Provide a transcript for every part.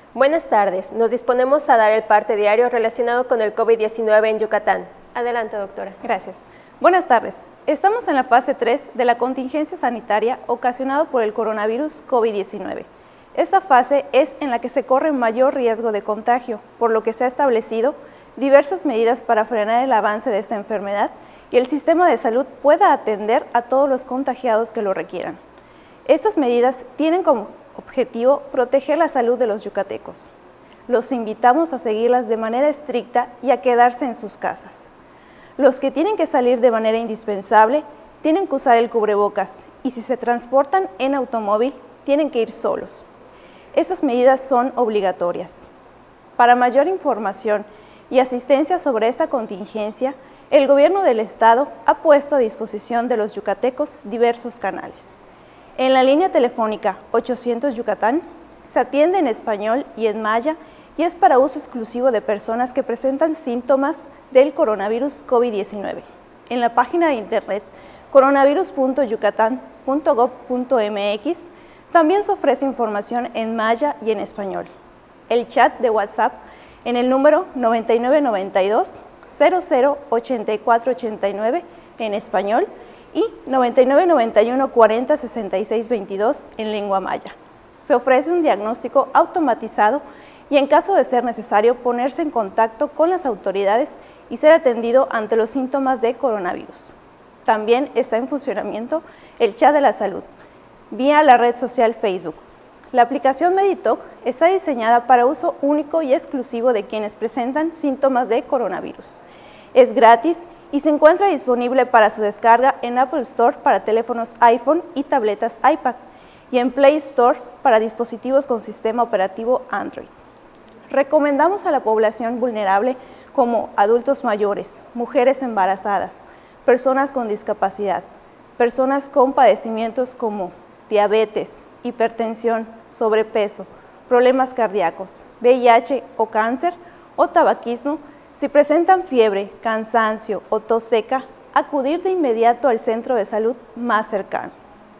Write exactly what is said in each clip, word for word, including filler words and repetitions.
Buenas tardes, nos disponemos a dar el parte diario relacionado con el COVID diecinueve en Yucatán. Adelante, doctora. Gracias. Buenas tardes. Estamos en la fase tres de la contingencia sanitaria ocasionada por el coronavirus COVID diecinueve. Esta fase es en la que se corre mayor riesgo de contagio, por lo que se ha establecido diversas medidas para frenar el avance de esta enfermedad y el sistema de salud pueda atender a todos los contagiados que lo requieran. Estas medidas tienen como objetivo proteger la salud de los yucatecos. Los invitamos a seguirlas de manera estricta y a quedarse en sus casas. Los que tienen que salir de manera indispensable tienen que usar el cubrebocas y si se transportan en automóvil tienen que ir solos. Estas medidas son obligatorias. Para mayor información y asistencia sobre esta contingencia, el Gobierno del Estado ha puesto a disposición de los yucatecos diversos canales. En la línea telefónica ochocientos Yucatán se atiende en español y en maya y es para uso exclusivo de personas que presentan síntomas del coronavirus COVID diecinueve. En la página de internet coronavirus punto yucatán punto gob punto mx también se ofrece información en maya y en español. El chat de WhatsApp en el número noventa y nueve noventa y dos cero cero ochenta y cuatro ochenta y nueve en español y noventa y nueve noventa y uno cuarenta sesenta y seis veintidós en lengua maya. Se ofrece un diagnóstico automatizado y en caso de ser necesario ponerse en contacto con las autoridades y ser atendido ante los síntomas de coronavirus. También está en funcionamiento el chat de la salud, vía la red social Facebook. La aplicación Meditoc está diseñada para uso único y exclusivo de quienes presentan síntomas de coronavirus. Es gratis y se encuentra disponible para su descarga en Apple Store para teléfonos iPhone y tabletas iPad y en Play Store para dispositivos con sistema operativo Android. Recomendamos a la población vulnerable como adultos mayores, mujeres embarazadas, personas con discapacidad, personas con padecimientos como diabetes, hipertensión, sobrepeso, problemas cardíacos, V I H o cáncer o tabaquismo. Si presentan fiebre, cansancio o tos seca, acudir de inmediato al centro de salud más cercano.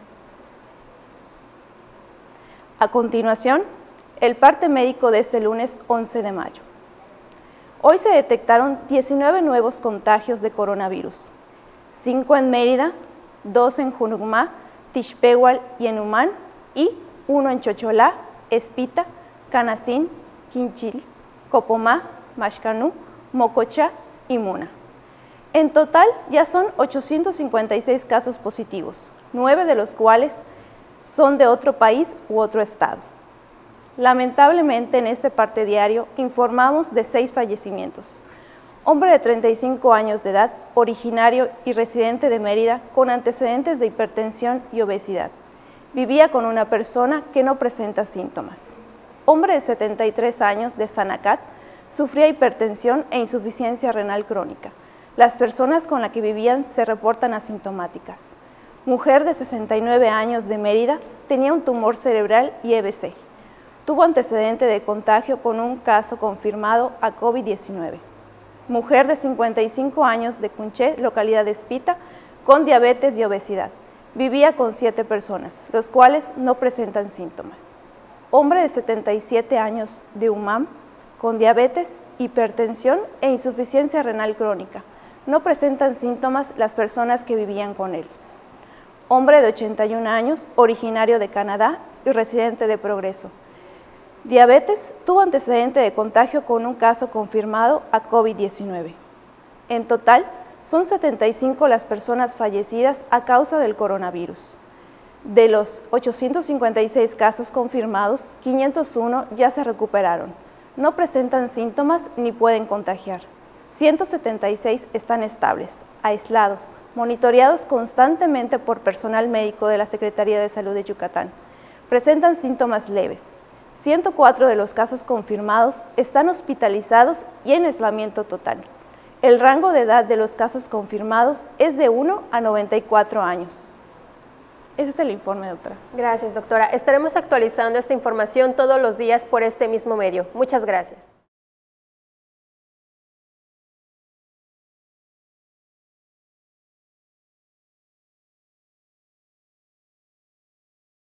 A continuación, el parte médico de este lunes once de mayo. Hoy se detectaron diecinueve nuevos contagios de coronavirus, cinco en Mérida, dos en Junucmá, Tixpehual y en Humán y uno en Chocholá, Espita, Canacín, Quinchil, Copomá, Maxcanú, Mocochá y Muna. En total ya son ochocientos cincuenta y seis casos positivos, nueve de los cuales son de otro país u otro estado. Lamentablemente en este parte diario informamos de seis fallecimientos. Hombre de treinta y cinco años de edad, originario y residente de Mérida con antecedentes de hipertensión y obesidad. Vivía con una persona que no presenta síntomas. Hombre de setenta y tres años de Sanacat, sufría hipertensión e insuficiencia renal crónica. Las personas con las que vivían se reportan asintomáticas. Mujer de sesenta y nueve años de Mérida, tenía un tumor cerebral y E B C. Tuvo antecedente de contagio con un caso confirmado a COVID diecinueve. Mujer de cincuenta y cinco años de Cunché, localidad de Espita, con diabetes y obesidad. Vivía con siete personas, los cuales no presentan síntomas. Hombre de setenta y siete años de Humam, con diabetes, hipertensión e insuficiencia renal crónica. No presentan síntomas las personas que vivían con él. Hombre de ochenta y un años, originario de Canadá y residente de Progreso. Diabetes, tuvo antecedente de contagio con un caso confirmado a COVID diecinueve. En total, son setenta y cinco las personas fallecidas a causa del coronavirus. De los ochocientos cincuenta y seis casos confirmados, quinientos uno ya se recuperaron. No presentan síntomas ni pueden contagiar. ciento setenta y seis están estables, aislados, monitoreados constantemente por personal médico de la Secretaría de Salud de Yucatán. Presentan síntomas leves. ciento cuatro de los casos confirmados están hospitalizados y en aislamiento total. El rango de edad de los casos confirmados es de uno a noventa y cuatro años. Ese es el informe, doctora. Gracias, doctora. Estaremos actualizando esta información todos los días por este mismo medio. Muchas gracias.